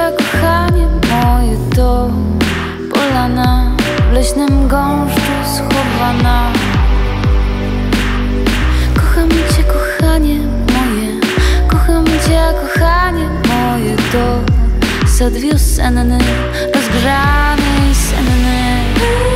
cię, kochanie moje, to polana w leśnym gąszczu schowana. Kocham cię, kochanie moje, kocham cię, kochanie moje, to sad wiosenny, rozgrzany i senny.